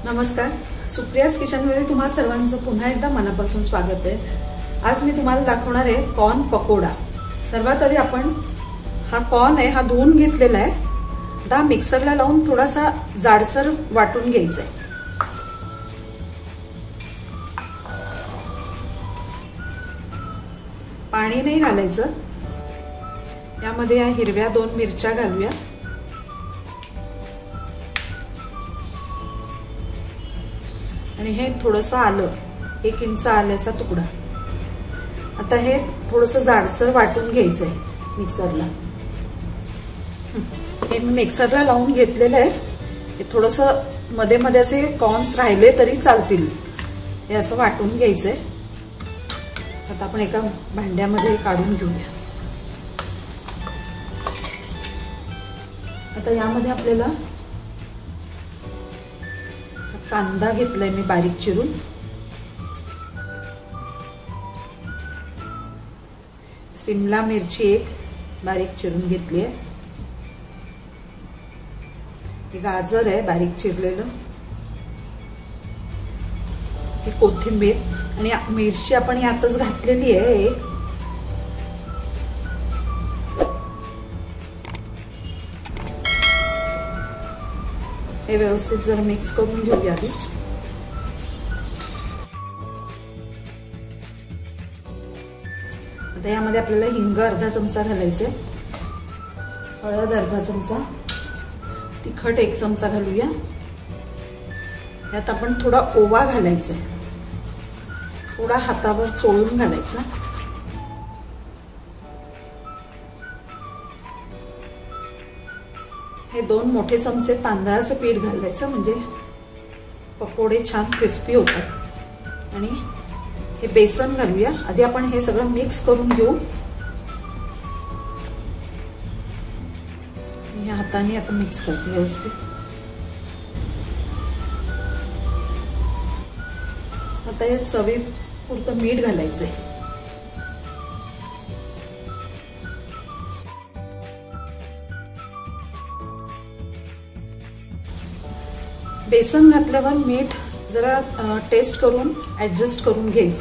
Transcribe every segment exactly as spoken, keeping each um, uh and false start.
नमस्कार, सुप्रियाज किचनमध्ये तुम्हा सर्वांचं पुन्हा एकदा मनापासून स्वागत आहे। आज मी तुम्हाला दाखवणार आहे कॉर्न पकोडा। सर्वात आधी आपण हा कॉर्न आहे हा धुवून घेतलेला आहे, आता मिक्सरला लावून थोडासा जाडसर वाटून घ्यायचा आहे। पाणी नाही घालायचं। यामध्ये या हिरव्या दोन मिरच्या घालूया, आणि हे थोडंसं आलं, एक इंच आल्याचा तुकडा। आता हे थोडंसं जाडसर वाटून घ्यायचं आहे मिक्सरला। हे मी मिक्सरला लावून घेतलेलं आहे। हे थोडंसं मध्ये मध्ये असे कॉर्न्स राहिले तरी चालतील, हे असं वाटून घ्यायचंय। आता आपण एका भांड्यामध्ये काढून घेऊया। आता यामध्ये आपल्याला कांदा घेतलाय मी बारीक चिरून, शिमला मिरची एक बारीक चिरून घेतली आहे, हे गाजर आहे बारीक चिरलेलं, ही कोथिंबीर, आणि मिरची आपण यातच घातलेली आहे एक। हे व्यवस्थित जरा मिक्स करून घेऊया आधी। आता यामध्ये आपल्याला हिंग अर्धा चमचा घालायचे, हळद अर्धा चमचा, तिखट एक चमचा घालूया। यात आपण थोडा ओवा घालायचा, थोडा हातावर चोळून घालायचा। हे दोन मोठे चमचे तांदळाचं पीठ घालायचं, म्हणजे पकोडे छान क्रिस्पी होतात। आणि हे बेसन घालूया। आधी आपण हे सगळं मिक्स करून घेऊ। मी हाताने आता मिक्स करते व्यवस्थित। आता या चवीपुरतं मीठ घालायचंय। बेसन घातल्यावर मीठ जरा टेस्ट करून ऍडजस्ट करून घ्यायचं।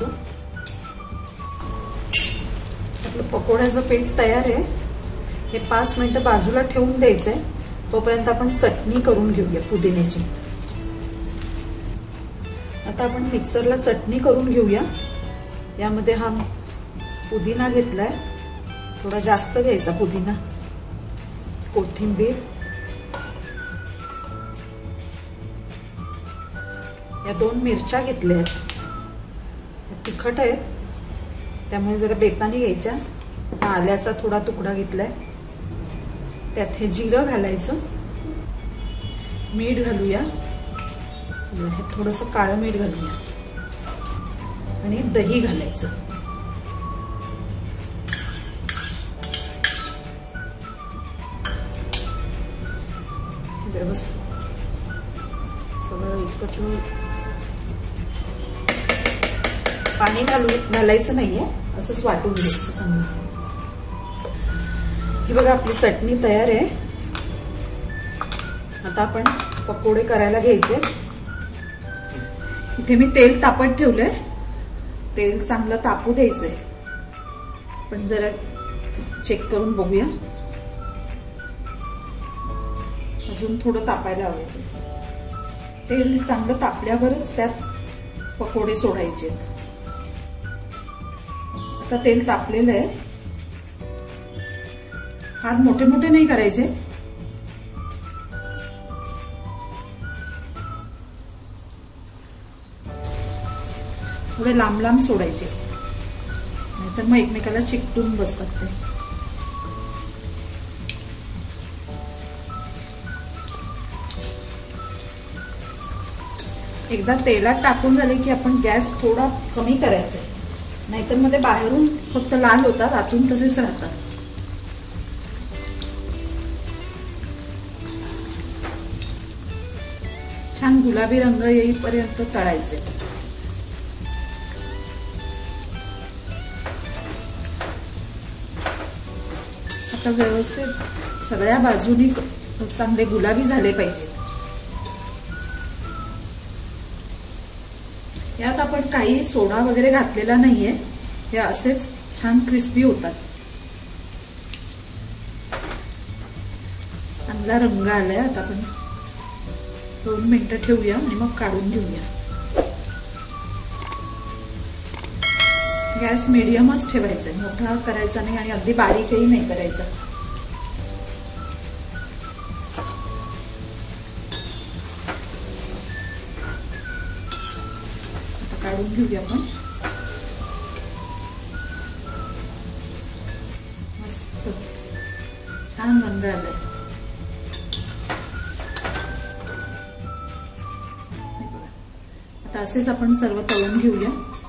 आपलं पकोड्याचं पीठ तयार आहे, हे पाच मिनिटं बाजूला ठेवून द्यायचंय। तोपर्यंत आपण चटणी करून घेऊया पुदिन्याची। आता आपण मिक्सरला चटणी करून घेऊया। यामध्ये हा पुदिना घेतलाय, थोडा जास्त घ्यायचा पुदिना, कोथिंबीर, या दोन मिरच्या घेतल्या आहेत, तिखट आहेत त्यामुळे जरा बेताने घ्यायच्या। आल्याचा थोडा तुकडा घेतलाय, त्यात हे जिरं घालायचं, मीठ घालूया, हे थोडंसं काळं मीठ घालूया, आणि दही घालायचं। व्यवस्थित सगळं एकत्र, पाणी घालू घालायचं नाहीये, असंच वाटून घ्यायचं चांगलं। ही बघा आपली चटणी तयार आहे। आता आपण पकोडे करायला घ्यायचे। इथे मी तेल तापत ठेवलंय, तेल चांगलं तापू द्यायचंय। पण जरा चेक करून बघूया, अजून थोडं तापायला हवं। तेल चांगलं तापल्यावरच त्यात पकोडे सोडायचे। आता तेल तापलेलं आहे, हात मोठे मोठे नाही करायचे, थोडे लांब लांब सोडायचे, नाहीतर मग एकमेकाला चिकटून बसतात ते। एकदा तेलात टाकून झाले की आपण गॅस थोडा कमी करायचा, नाहीतर मध्ये बाहेरून फक्त लाल होतात, आतून तसेच राहतात। छान गुलाबी रंग येईपर्यंत तळायचे। आता व्यवस्थित सगळ्या बाजूनी चांगले गुलाबी झाले पाहिजेत। यात आपण काही सोडा वगैरे घातलेला नाहीये, हे असेच छान क्रिस्पी होतात. चांगला रंग आलाय. आता आपण दोन मिनिटं ठेवूया आणि मग काढून घेऊया. गॅस मीडियमच ठेवायचा, मोठा करायचा नाही आणि अगदी बारीकही नाही करायचा. आता काढून घेऊया आपण. मस्त छान रंग आलाय. आता असेच आपण सर्व तळून घेऊया.